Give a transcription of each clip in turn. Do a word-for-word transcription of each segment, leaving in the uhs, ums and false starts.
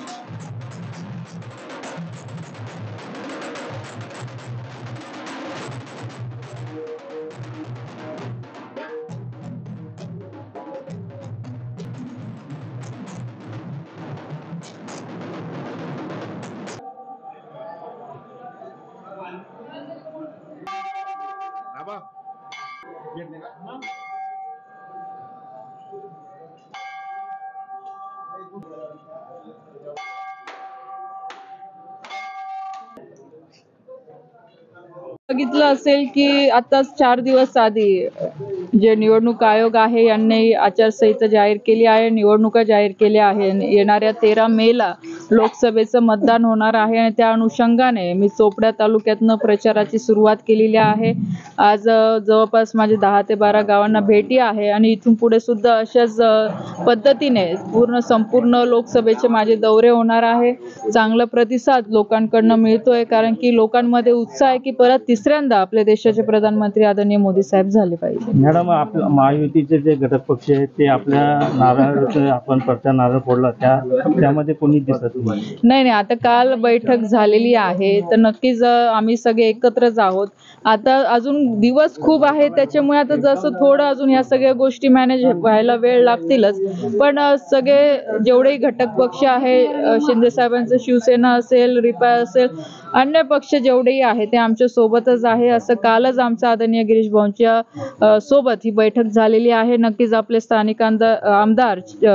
बघितलं असेल की आता चार दिवस आधी जे निवडणूक आयोग आहे यांनी आचारसंहिता जाहीर केली आहे, निवडणुका जाहीर केल्या आहे। येणाऱ्या तेरा मे ला लोकसभेचं मतदान होणार आहे आणि त्या अनुषंगाने मी चोपडा तालुक्यातनं प्रचाराची सुरुवात केलेली आहे। आज जवळपास माझे दहा ते बारा गावांना भेटी आहे आणि इथून पुढे सुद्धा अशाच पद्धतीने पूर्ण संपूर्ण लोकसभेचे माझे दौरे होणार आहे। चांगला प्रतिसाद लोकांकडून मिळतोय कारण की लोकांमध्ये उत्साह आहे की परत तिसऱ्यांदा आपल्या देशाचे प्रधानमंत्री आदरणीय मोदी साहेब झाले पाहिजे। मॅडम, आपल्या महायुतीचे जे घटक पक्ष आहेत ते आपल्या नारळ आपण प्रचार नारळ फोडला त्या त्यामध्ये कोणी दिसत नाही। नाही नाही आता काल बैठक झालेली आहे तर नक्कीच आम्ही सगळे एकत्रच आहोत। आता अजून दिवस खूप आहे त्याच्यामुळे आता जसं थोडं अजून ह्या सगळ्या गोष्टी मॅनेज व्हायला वेळ लागतीलच, पण सगळे जेवढे घटक पक्ष आहे शिंदे साहेबांचं शिवसेना असेल, रिपाई असेल, अन्य पक्ष जेवढेही आहे ते आमच्या सोबतच आहे। असं कालच आमच्या आदरणीय गिरीश भाऊंच्या सोबत ही बैठक झालेली आहे। नक्कीच आपले स्थानिक आमदार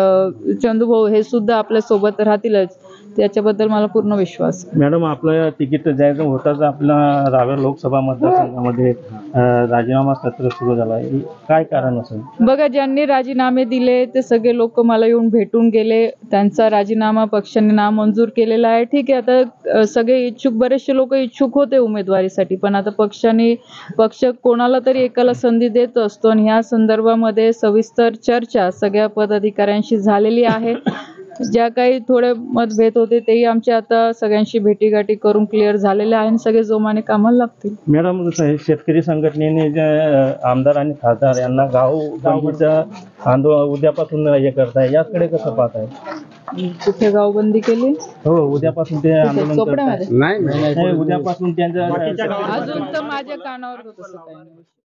चंदूभाऊ हे सुद्धा आपल्या सोबत राहतीलच, त्याच्याबद्दल मला पूर्ण विश्वास आहे। मॅडम, आपलं तिकीट जाहीर होताच आपला रावेर लोकसभा मतदारसंघामध्ये राजीनामा सत्र सुरू झाला आहे, काय कारण असेल? बघा, ज्यांनी राजीनामे दिले ते सगळे लोक मला येऊन भेटून गेले, त्यांचा राजीनामा पक्षाने नामंजूर केलेला आहे। ठीक आहे, आता सगळे इच्छुक बरेचसे लोक इच्छुक होते उमेदवारीसाठी, पण आता पक्षाने पक्ष कोणाला तरी एकाला संधी देत असतो आणि ह्या संदर्भामध्ये सविस्तर चर्चा सगळ्या पदाधिकाऱ्यांशी झालेली आहे। ज्या काही थोडे मतभेद होते तेही आमच्या आता सगळ्यांशी भेटीगाठी करून क्लिअर झालेले आहे आणि सगळे जोमाने कामाला लागतील। मॅडम, शेतकरी संघटनेने आमदार आणि खासदार यांना गाव गावचा आंदोलन उद्यापासून हे करताय, याकडे कसं पाहताय? कुठे गावबंदी केली? हो, उद्यापासून ते आंदोलन चोपड्यामध्ये नाही, उद्यापासून त्यांच्या अजून तर माझ्या कानावर होत असं काही नाही।